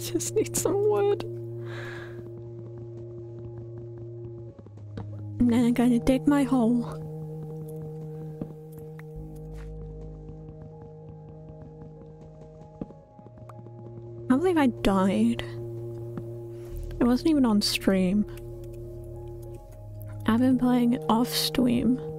just need some wood. And then I'm gonna dig my hole. I can't believe I died. It wasn't even on stream. I've been playing it off stream.